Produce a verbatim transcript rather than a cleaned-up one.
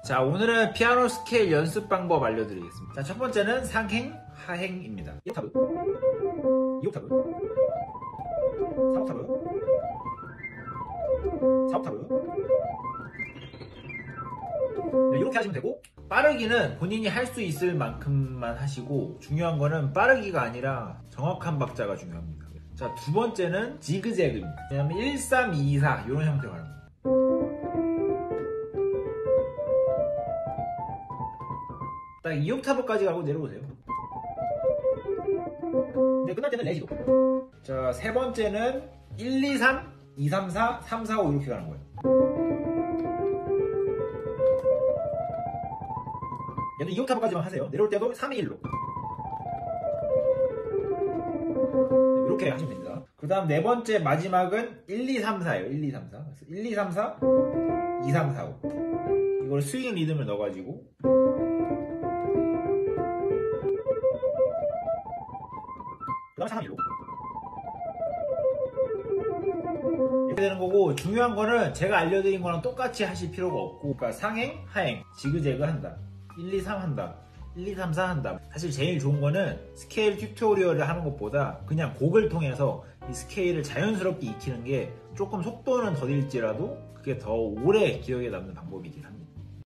자, 오늘은 피아노 스케일 연습 방법 알려드리겠습니다. 자, 첫 번째는 상행, 하행입니다. 일 옥타브, 이 옥타브, 삼 옥타브, 사 옥타브. 네, 이렇게 하시면 되고, 빠르기는 본인이 할 수 있을 만큼만 하시고, 중요한 거는 빠르기가 아니라 정확한 박자가 중요합니다. 자, 두 번째는 지그재그입니다. 왜냐면 일, 삼, 이, 사 이런 형태로 가는 거예요. 딱 이 옥타브까지 가고 내려오세요. 근데 끝날 때는 레지도. 자, 세 번째는 일, 이, 삼, 이, 삼, 사, 삼, 사, 오 이렇게 가는 거예요. 얘는 이 옥타브까지만 하세요. 내려올 때도 삼, 이, 일로. 이렇게 하시면 됩니다. 그 다음 네 번째 마지막은 일, 이, 삼, 사예요. 일, 이, 삼, 사. 그래서 일, 이, 삼, 사, 이, 삼, 사, 오. 이걸 스윙 리듬을 넣어가지고 그 다음 삼, 일, 일로. 이렇게 되는 거고, 중요한 거는 제가 알려드린 거랑 똑같이 하실 필요가 없고, 그러니까 상행, 하행, 지그재그 한다. 일, 이, 삼 한다. 일, 이, 삼, 사 한다. 사실 제일 좋은 거는 스케일 튜토리얼을 하는 것보다 그냥 곡을 통해서 이 스케일을 자연스럽게 익히는 게 조금 속도는 더딜지라도 그게 더 오래 기억에 남는 방법이긴 합니다.